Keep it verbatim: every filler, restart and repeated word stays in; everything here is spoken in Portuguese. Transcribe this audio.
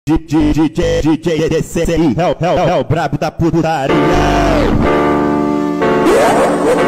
DJ, DJ, DJ, D C I, é o, é o, é o brabo da putaria.